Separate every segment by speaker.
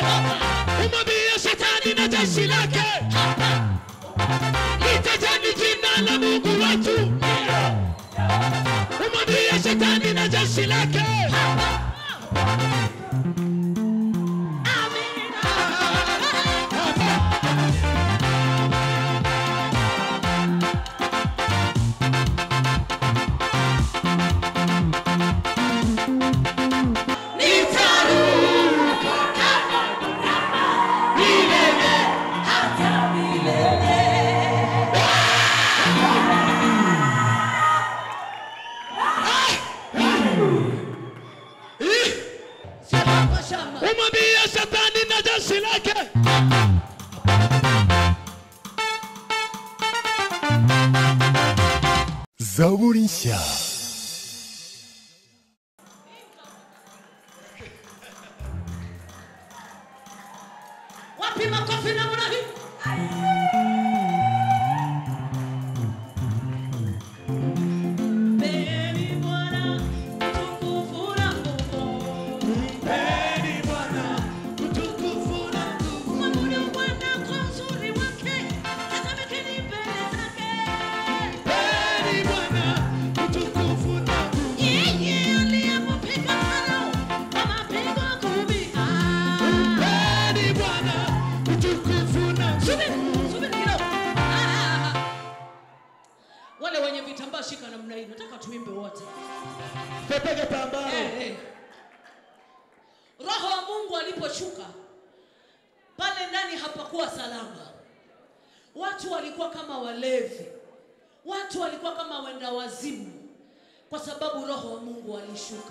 Speaker 1: Umwambie shetani na jeshi lake, litajeni jina la Mungu wetu. Umwambie shetani na jeshi lake. Umwambie shetani na jeshi lake.
Speaker 2: Zaburisha.
Speaker 1: Wapi makofi na mwanangu? Wale wenye vitambaa shika namna hii. Nataka tuimbe wote.
Speaker 2: Pepeke tambao.
Speaker 1: Roho wa Mungu aliposhuka pale ndani hapakuwa salama. Watu walikuwa kama walevi. Watu walikuwa kama wenda wazimu. Kwa sababu Roho wa Mungu alishuka.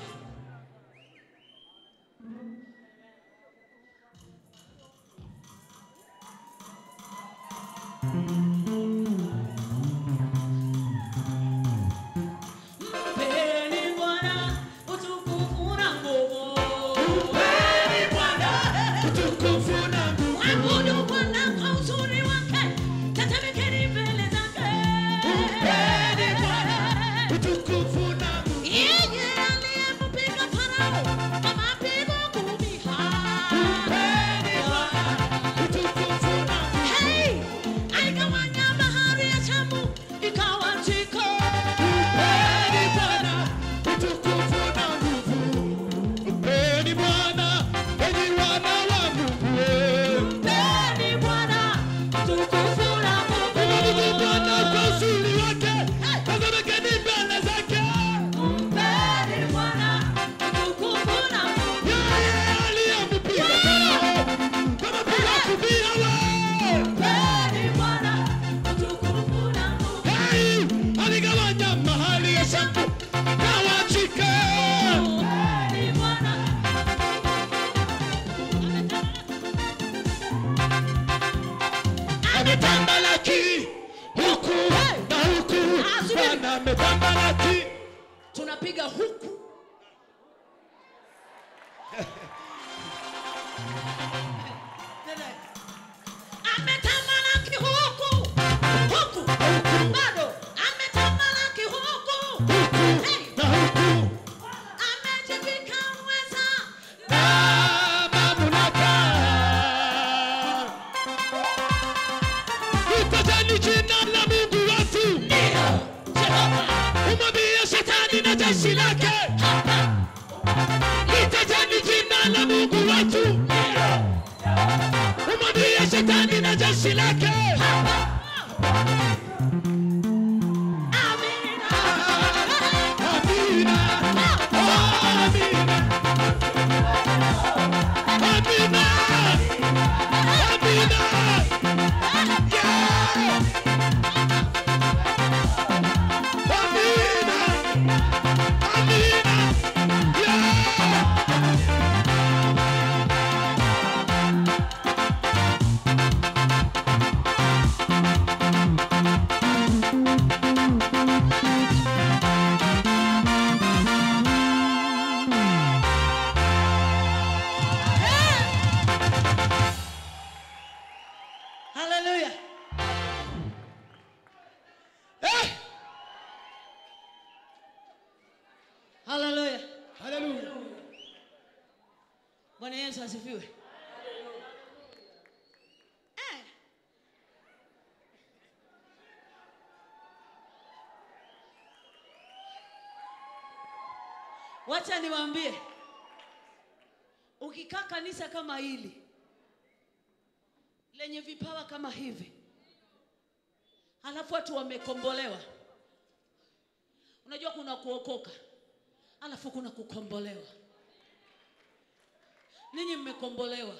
Speaker 1: Ametambalaki huku na huku. Bwana ametambalaki. Tunapiga huku. Ametambalaki huku. Huku. Bado. Ametambalaki huku. Na huku. Amejivika uweza na mamlaka. Litajeni jina la Mungu wetu. Umwambie shetani na jeshi lake. Litajeni jina la Mungu wetu. Umwambie shetani na jeshi lake. Hallelujah. Hallelujah.
Speaker 2: Hallelujah.
Speaker 1: Bwana Yesu asifiwe. Wacha niwaambie, ukikaa kanisa kama hili lenye vipawa kama hivi, halafu watu wamekombolewa. Unajua kuna kuokoka, halafu kuna kukombolewa. Ninyi mmekombolewa.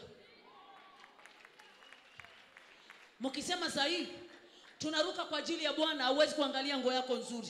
Speaker 1: Mkisema sahi tunaruka kwa ajili ya Bwana, hauwezi kuangalia nguo yako nzuri.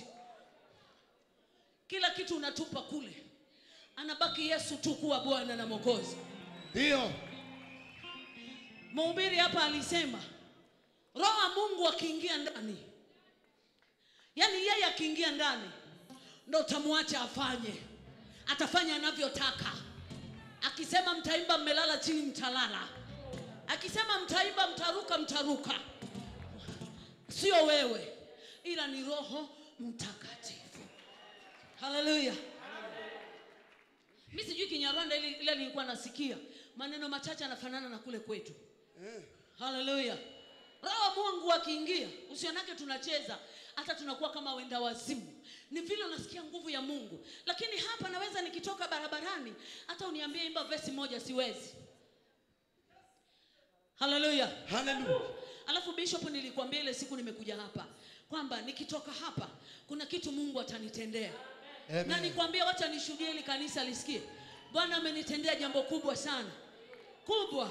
Speaker 1: Kila kitu unatupa kule. Anabaki Yesu tu kuwa Bwana na Mwokozi.
Speaker 2: Ndio.
Speaker 1: Mhubiri hapa alisema Roho wa Mungu akiingia ndani, yani yeye akiingia ndani ndio utamwacha afanye. Atafanya anavyotaka. Akisema mtaimba mmelala chini mtalala. Akisema mtaimba mtaruka mtaruka. Sio wewe, ila ni Roho Mtakatifu. Haleluya. Mimi sijui Kinyarwanda ile nilikuwa nasikia maneno machache yanafanana na kule kwetu. Haleluya. Roho wa Mungu akiingia, usionake tunacheza, hata tunakuwa kama wenda wazimu. Ni vile unasikia nguvu ya Mungu. Lakini hapa naweza nikitoka barabarani hata uniambie imba verse moja siwezi. Haleluya.
Speaker 2: Haleluya.
Speaker 1: Alafu bishop nilikwambia ile siku nimekuja hapa kwamba nikitoka hapa kuna kitu Mungu atanitendea. Amen. Na nikwambia wacha nishuhudie ili kanisa lisikie. Bwana amenitendea jambo kubwa sana. Kubwa.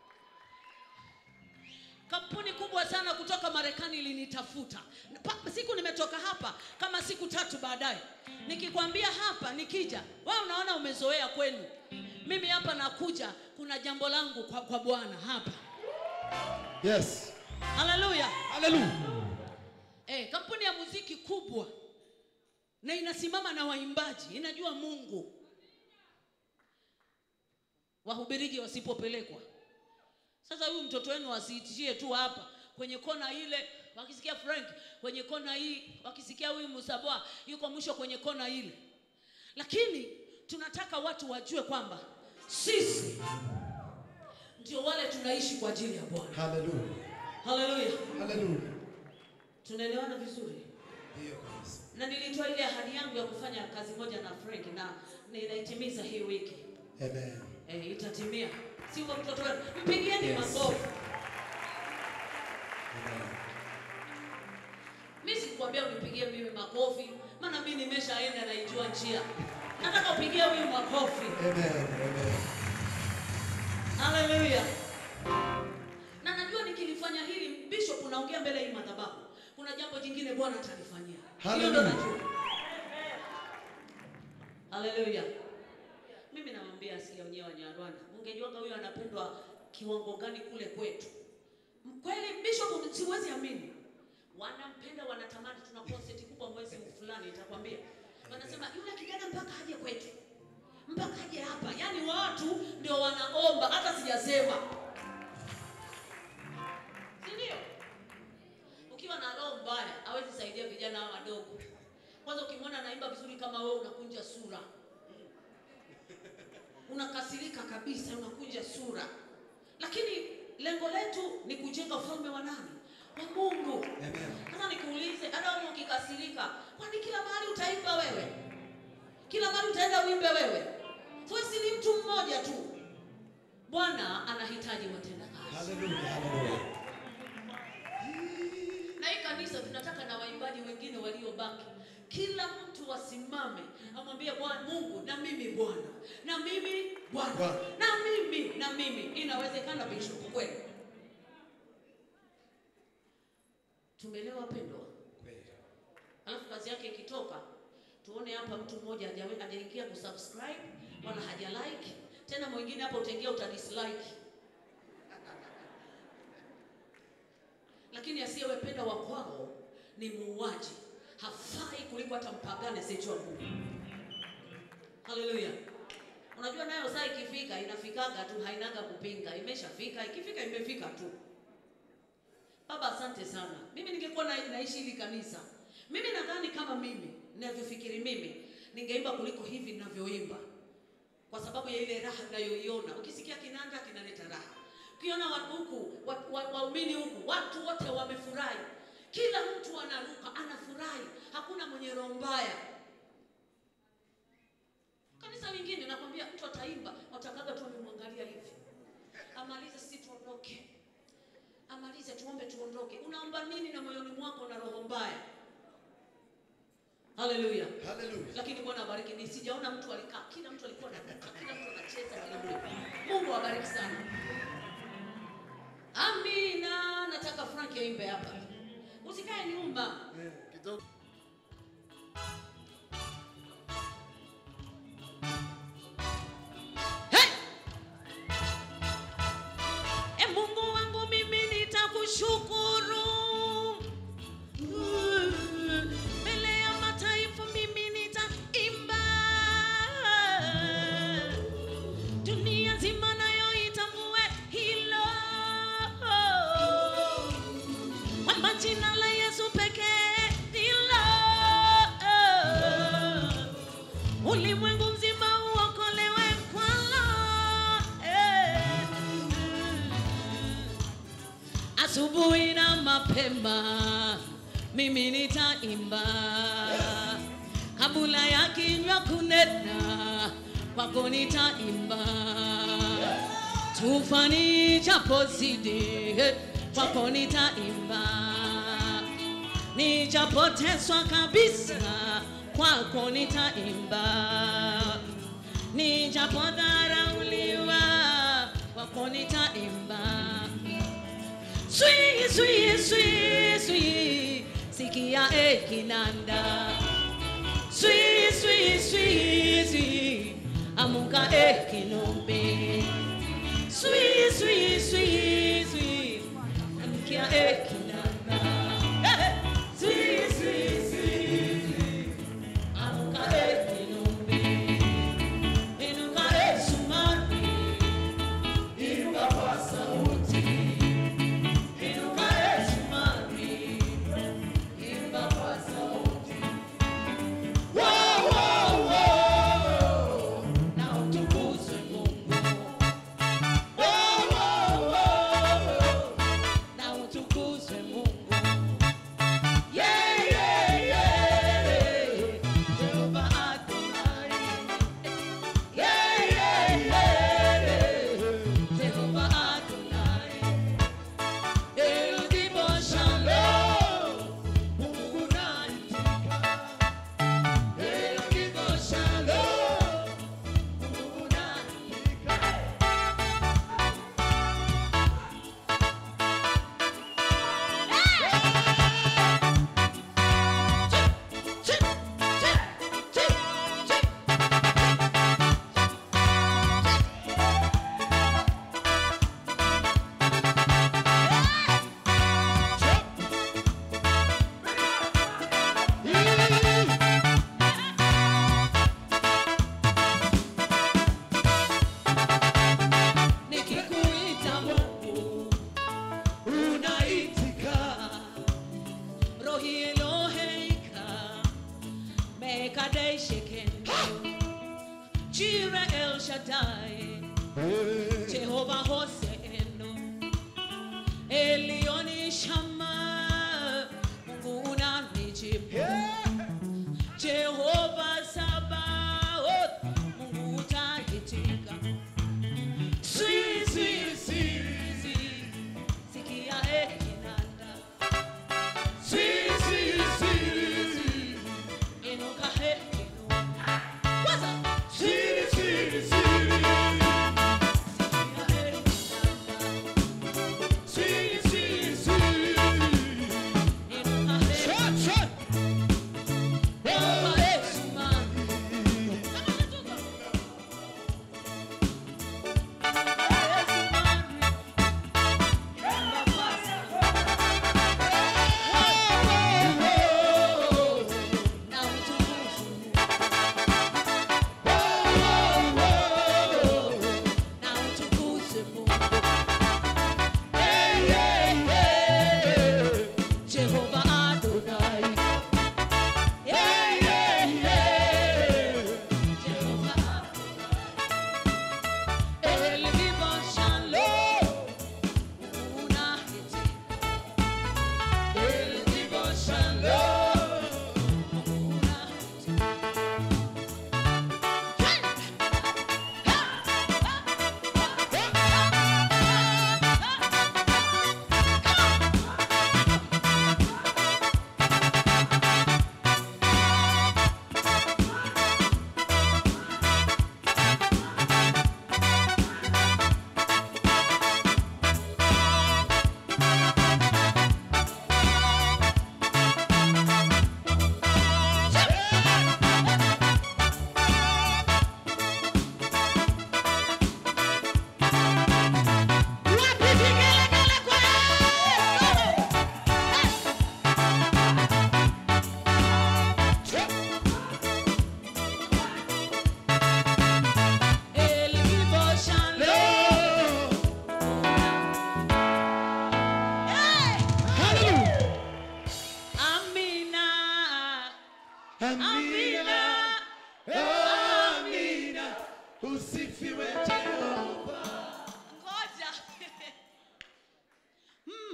Speaker 1: Kampuni kubwa sana kutoka Marekani ilinitafuta. Siku nimetoka hapa kama siku 3 baadaye. Nikikwambia hapa nikija, wewe unaona umezoea kwenu. Mimi hapa nakuja kuna jambo langu kwa Bwana hapa.
Speaker 2: Yes.
Speaker 1: Haleluya.
Speaker 2: Haleluya.
Speaker 1: Kampuni ya muziki kubwa na inasimama na waimbaji, inajua Mungu. Wahubiriji wasipopelekwa. Sasa huyu mtoto wenu asiitishie tu hapa kwenye kona ile, wakisikia Frank kwenye kona hii, wakisikia huyu Musabwa yuko mwisho kwenye kona ile. Lakini tunataka watu wajue kwamba sisi ndio wale tunaishi kwa ajili ya Bwana.
Speaker 2: Haleluya.
Speaker 1: Haleluya.
Speaker 2: Haleluya.
Speaker 1: Tunaelewana vizuri?
Speaker 2: Ndio kabisa.
Speaker 1: Na nilitoa ile ahadi yangu ya kufanya kazi moja na Frank na ninaitimiza hii wiki.
Speaker 2: Amen.
Speaker 1: Itatimia. Si kwa mtoto wenu. Mpigieni makofi.
Speaker 2: Amen.
Speaker 1: Mimi sikwambia unipigie mimi makofi, maana mimi nimeshaenda na ijua njia. Nataka upigie huyu makofi.
Speaker 2: Amen. Amen.
Speaker 1: Haleluya. Na najua nikilifanya hili bishop unaongea mbele hii madhabahu, kuna jambo jingine Bwana atanifanyia. Hiyo ndo najua. Haleluya. Mimi nawaambia si wenyewe wa Nyarwanda. Mungejua huyu anapendwa kiwango gani kule kwetu. Kweli bishop siwezi amini. Wanampenda, wanatamani, tuna concert kubwa mwezi fulani nitakwambia. Wanasema yule kijana mpaka aje kwetu. Mpaka aje hapa. Yaani watu ndio wanaomba hata sijasema. Si ndio? Ukiwa na roho mbaya, hawezi saidia vijana hawa wadogo. Kwanza ukimwona anaimba vizuri kama wewe unakunja sura. Unakasirika kabisa, unakunja sura. Lakini lengo letu ni kujenga ufalme wa nani? Wa Mungu.
Speaker 2: Amen.
Speaker 1: Kama nikuulize, hata wewe ukikasirika, kwani kila mahali utaimba wewe? Kila mahali utaenda uimbe wewe? Sisi ni mtu mmoja tu. Bwana anahitaji watendakazi.
Speaker 2: Haleluya. Haleluya.
Speaker 1: Na hii kanisa tunataka na waimbaji wengine waliobaki, kila mtu wasimame amwambie Bwana Mungu, na mimi Bwana, na mimi Bwana, na mimi. Inawezekana bishop kweli? Tumeelewa pendwa?
Speaker 2: Kweli.
Speaker 1: Alafu kazi yake ikitoka, tuone hapa mtu mmoja hajaingia kusubscribe wala haja like, tena mwingine hapa utaingia utadislike. Lakini asiyewapenda wa kwao ni muuaji. Hafai kuliko hata mpagane sio Mungu. Haleluya. Unajua nayo saa ikifika inafikaga tu, hainaga kupinga. Imeshafika, ikifika imefika tu. Baba asante sana. Mimi ningekuwa naishi hili kanisa, mimi nadhani kama mimi ninavyofikiri mimi ningeimba kuliko hivi ninavyoimba. Kwa sababu ya ile raha ninayoiona. Ukisikia kinanda kinaleta raha. Ukiona huku waumini huku watu wote wamefurahi. Kila mtu anaruka, anafurahi. Hakuna mwenye roho mbaya. Kanisa lingine nakwambia mtu ataimba, watakaga tu amemwangalia hivi. Amalize sisi tuondoke. Amalize tuombe tuondoke. Unaomba nini na moyoni mwako na roho mbaya? Haleluya.
Speaker 2: Haleluya.
Speaker 1: Lakini Bwana abariki. Ni sijaona mtu alikaa, kila mtu alikuwa anaruka, kila mtu anacheza haleluya. Mungu abariki sana. Amina. Nataka Frank aimbe hapa. Usikae nyumba.
Speaker 2: Kidogo.
Speaker 1: Mungu wangu mimi nitakushukuru. Mbele ya mataifa mimi nitaimba. Dunia nzima nayo itambue hilo. Kwamba jina la Yesu pekee ndilo. Ulimwengu mzima uokolewe kwalo. Asubuhi na mapema mimi nitaimba, kabla ya kinywa kunena kwako nitaimba. Tufani japozidi kwako nitaimba, nijapotezwa kabisa kwako nitaimba, nijapodharauliwa kwako nitaimba. Sweet, sweet, sweet, sweet, sikia kinanda. Sweet, sweet, sweet, sweet, amuka kinombe. Sweet, sweet, sweet, sweet, amuka kinanda. Sweet, sweet, sweet, sweet, amuka kinombe. Inuka sumari, inuka kwa sauti.
Speaker 2: Oh,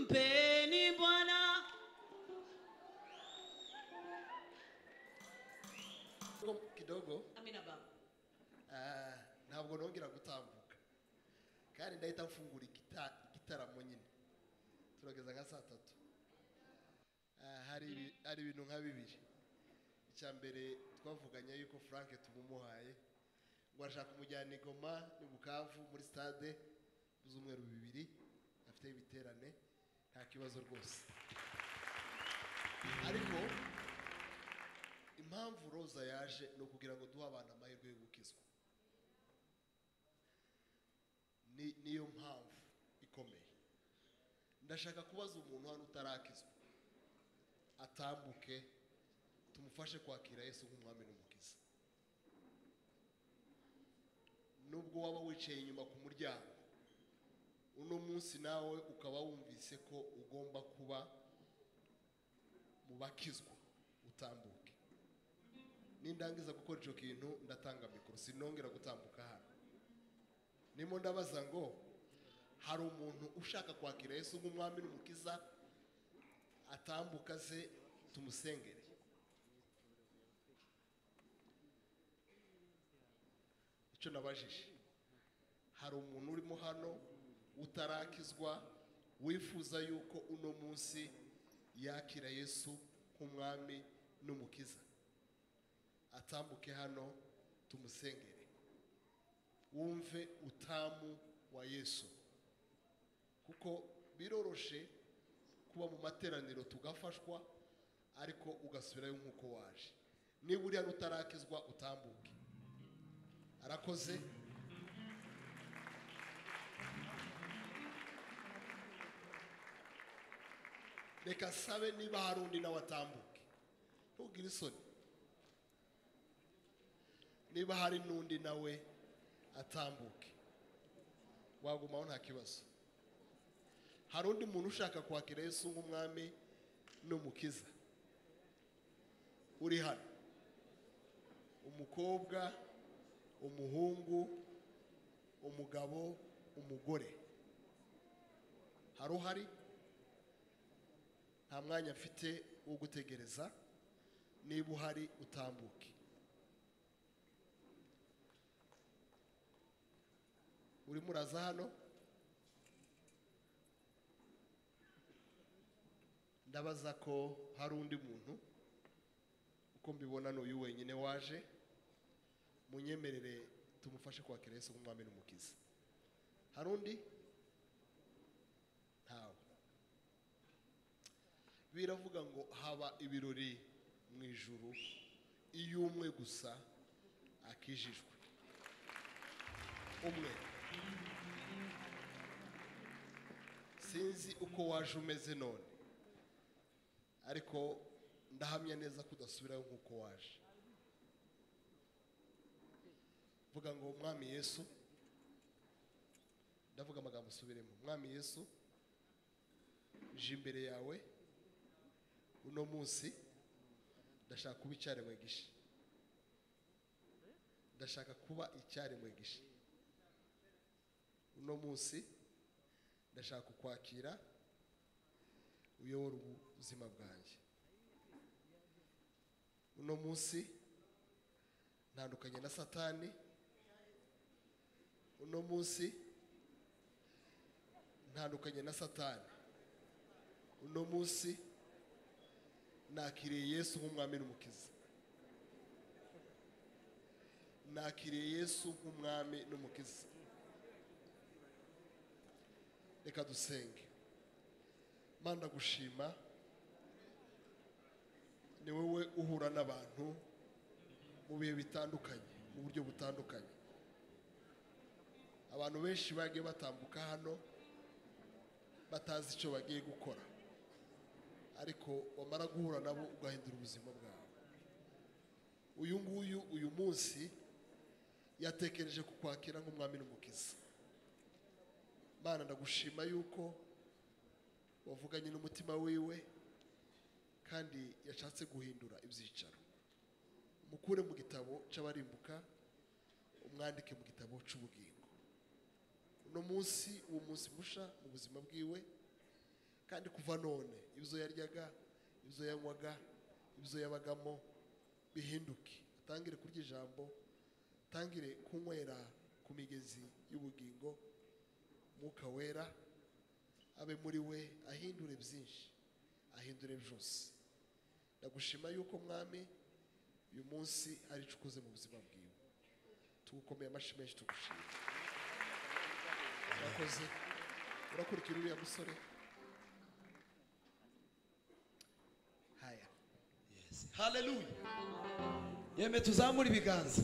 Speaker 1: mpeni Bwana.
Speaker 2: Kidogo
Speaker 1: Amina baba.
Speaker 2: ntabwo nongera gutambuka kandi ndahita mfungura igitaramo nyine turageza nka saa 3. hari ibintu nka bibiri. Icya mbere twavuganye yuko Frank tumumuhaye ngo ashaka kumujyana Igoma ni Bukavu muri stade z'umweru 2 afite ibiterane nta kibazo rwose. Ariko impamvu Roza yaje no kugira ngo duha abantu amahirwe yo gukizwa. Niyo mpamvu ikomeye. Ndashaka kubaza umuntu hano utarakizwa atambuke tumufashe kwakira Yesu nk'umwami n'umukiza. Nubwo waba wicaye inyuma ku muryango uno munsi nawe ukaba wumvise ko ugomba kuba mu bakizwa utambuke. Nindangiza gukora ico kintu ndatanga mikoro sinongera gutambuka hano. Nimo ndabaza ngo hari umuntu ushaka kwakira Yesu nk'umwami n'umukiza atambuka ze tumusengere. Icyo nabajije hari umuntu urimo hano utarakizwa wifuza yuko uno munsi yakira Yesu nk'umwami n'umukiza atambuke hano tumusengere wumve utamu wa Yesu kuko biroroshe kuba mu materaniro tugafashwa ariko ugasubirayo nk'uko waje. Niba uri hano utarakizwa utambuke. Arakoze. Reka sabe niba hari undi nawe atambuke ntugire isoni. Niba hari n'undi nawe atambuke wagumaho nta kibazo. Hari undi muntu ushaka kwakira Yesu nk'umwami n'umukiza uri hano, umukobwa, umuhungu, umugabo, umugore, hari uhari? Nta mwanya mfite wo gutegereza. Niba uhari utambuke. Uri muraza hano? Ndabaza ko hari undi muntu uko mbibona n'uyu wenyine waje. Munyemerere tumufashe kwakira Yesu nk'umwami n'umukiza. Hari undi? Ntawe. Biravuga ngo haba ibirori mu ijuru iyo umwe gusa akijijwe. Umwe. Sinzi uko waje umeze none ariko ndahamya neza kudasubirayo nk'uko waje. Vuga ngo mwami Yesu, ndavuga amagambo usubiremo. Mwami Yesu, je imbere yawe uno munsi ndashaka kuba icyaremwe gisha. Ndashaka kuba icyaremwe gisha. Uno munsi ndashaka kukwakira uyobora ubuzima bwanjye. Uno munsi ntandukanye na Satani. Uno munsi ntandukanye na Satani. Uno munsi nakiriye Yesu nk'umwami n'umukiza. Nakiriye Yesu nk'umwami n'umukiza. Reka dusenge. Mana gushima, ni wowe uhura n'abantu mu bihe bitandukanye, mu buryo butandukanye. Abantu benshi bagiye batambuka hano batazi icyo bagiye gukora, ariko wamara guhura nabo ugahindura ubuzima bwawe. Uyu nguyu uyu munsi yatekereje kukwakira nk'umwami n'umukiza. Mana ndagushima yuko wavuganye n'umutima wiwe kandi yashatse guhindura ibyicaro. Mukure mu gitabo cy'abarimbuka umwandike mu gitabo cy'ubugingo. Uno munsi uwo munsi musha mu buzima bwiwe kandi kuva none ibyo yaryaga ibyo yanywaga ibyo yabagamo bihinduke, atangire kurya ijambo, atangire kunywera ku migezi y'ubugingo, Mwuka Wera abe muri we, ahindure byinshi, ahindure byose. Ndagushima yuko mwami uyu munsi ari cukuze mu buzima bwiwe, tugukomeye amashyi menshi, tugushima. Urakoze. Urakurikira uriya musore. Haya.
Speaker 3: Yes. Hallelujah. Yeme tuzamura ibiganza.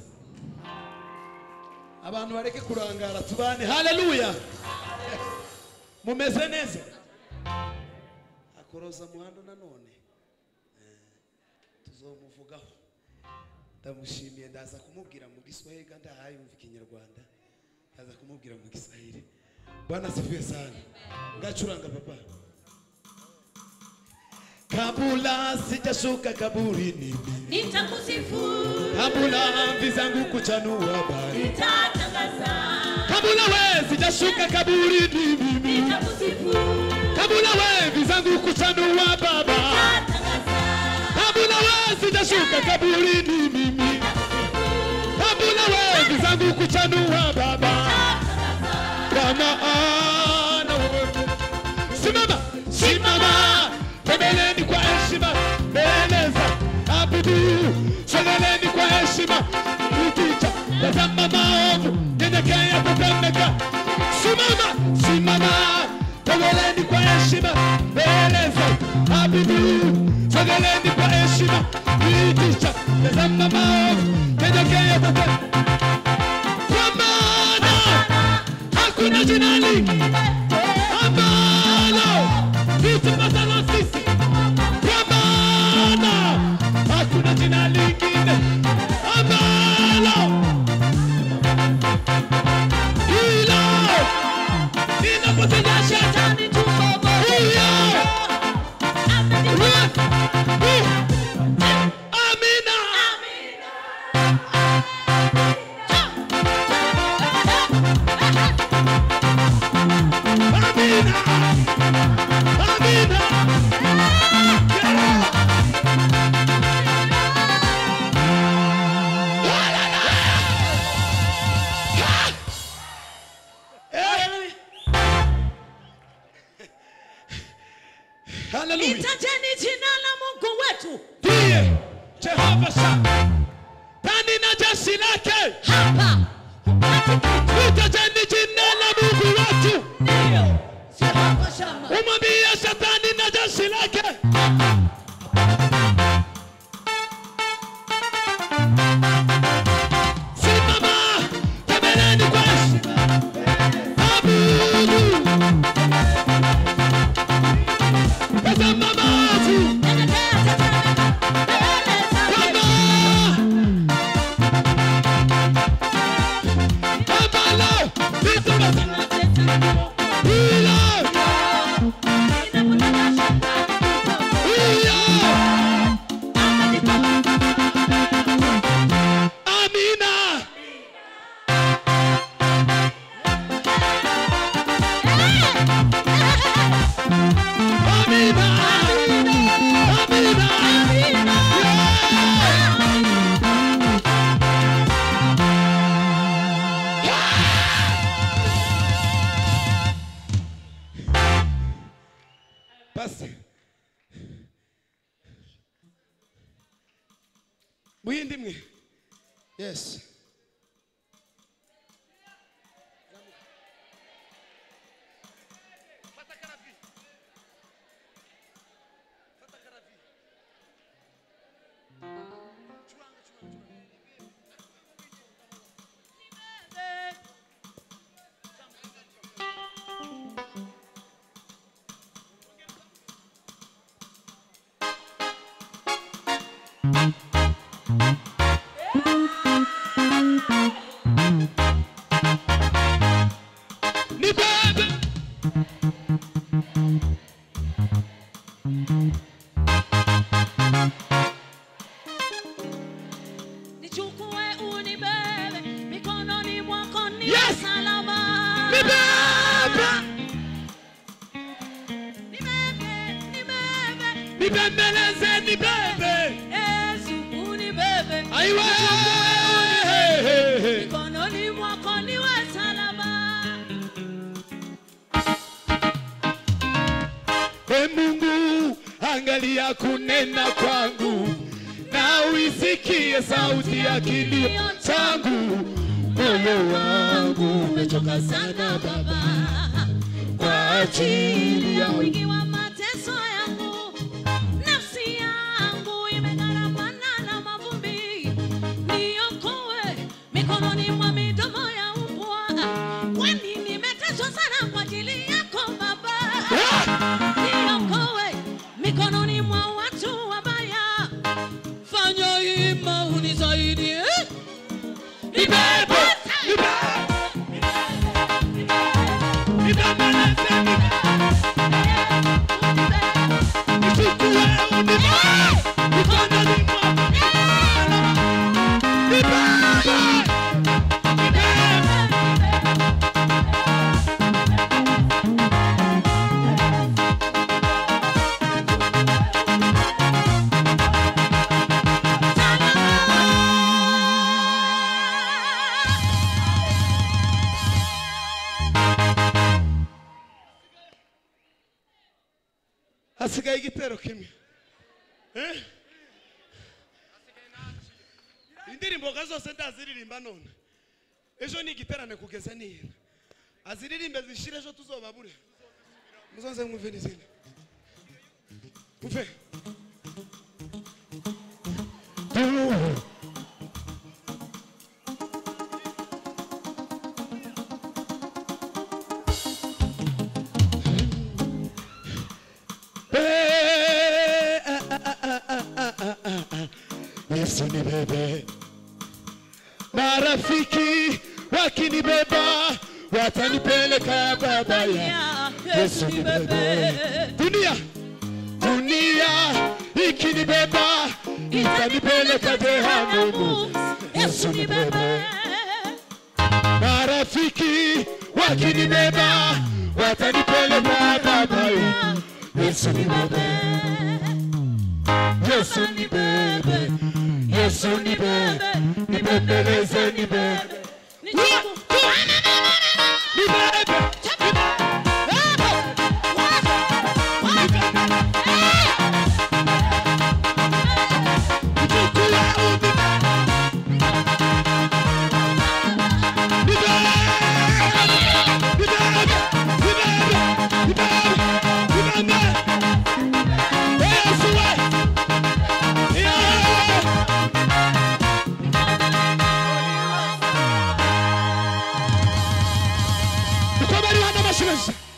Speaker 3: Abantu bareke kurangara tubane. Hallelujah. Mumeze neza. Akoroza muhando nanone. Tuzomuvugaho. Ndamushimiye, ndaza kumubwira mu Giswahili kandi ahayumva Ikinyarwanda. Ndaza kumubwira mu Giswahili. Bwana asifiwe sana. Ngacuranga papa. Kabula sijashuka kaburini,
Speaker 1: nitakusifu.
Speaker 3: Kabula mvi zangu kuchanua bari,
Speaker 1: Nitatangaza.
Speaker 3: Kabula we sijashuka kaburini mimi,
Speaker 1: Nitakusifu.
Speaker 3: Kabula we mvi zangu kuchanua baba,
Speaker 1: Nitatangaza.
Speaker 3: Kabula we sijashuka kaburini mimi, Kabula we mvi zangu kuchanua baba. Kama ana wewe simama, simama, tembeleni kwa heshima, beleza abudu, sogeleni kwa heshima, ukicha tazama maovu, nyenyekea kutemeka. Simama, simama, tembeleni kwa heshima, beleza abudu, sogeleni kwa heshima, ukicha tazama maovu, nyenyekea kutemeka. Kwa maana hakuna jina lingine ambalo litupasalo sisi, kwa maana hakuna jina lingine ambalo hilo linapotenda shetani tubobo. Amina. Hallelujah.
Speaker 1: Litajeni jina la Mungu wetu.
Speaker 3: Ndiye Jehova Shama. Tani na jeshi lake.
Speaker 1: Hapa.
Speaker 3: Litajeni jina la Mungu wetu.
Speaker 1: Ndio. Jehova Shama.
Speaker 3: Umwambie shetani na jeshi lake. Simama, tembeleni kwa heshima. Abudu. Tazama maovu. Mwindimwe.
Speaker 2: Yes.
Speaker 3: nibembeleze nibebe
Speaker 1: Yesu unibebe
Speaker 3: aiwe
Speaker 1: mikononi mwako niwe salama.
Speaker 3: Mungu angalia kunena kwangu na uisikie sauti ya kilio changu. Moyo wangu umechoka sana Baba kwa ajili ya
Speaker 1: wingi wa mateso yangu. Nafsi yangu imegharamana na mavumbi. Niokoe mikononi mwa midomo ya mbwa. Kwani nimeteswa sana kwa ajili yako Baba. Niokoe mikononi mwa watu wabaya. Fanya ima unisaidie. Nibebe
Speaker 3: hasigaye igitero kimwe indirimbo zose ndaziririmba none ejo ni igiterane kugeza nihera aziririmbe zishire ejo tuzobabure muzonze mwumve n'izindi muve Yesu nibebe, marafiki wakinibeba watanipeleka babaya. Yesu nibebe, dunia ikinibeba itanipeleka jehanamu. Yesu nibebe, marafiki wakinibeba watanipeleka babaya. Yesu nibebe, Yesu nibebe, Yesu nibebe, nibembeleze nibebe, nibebe. Come on, you have the machine.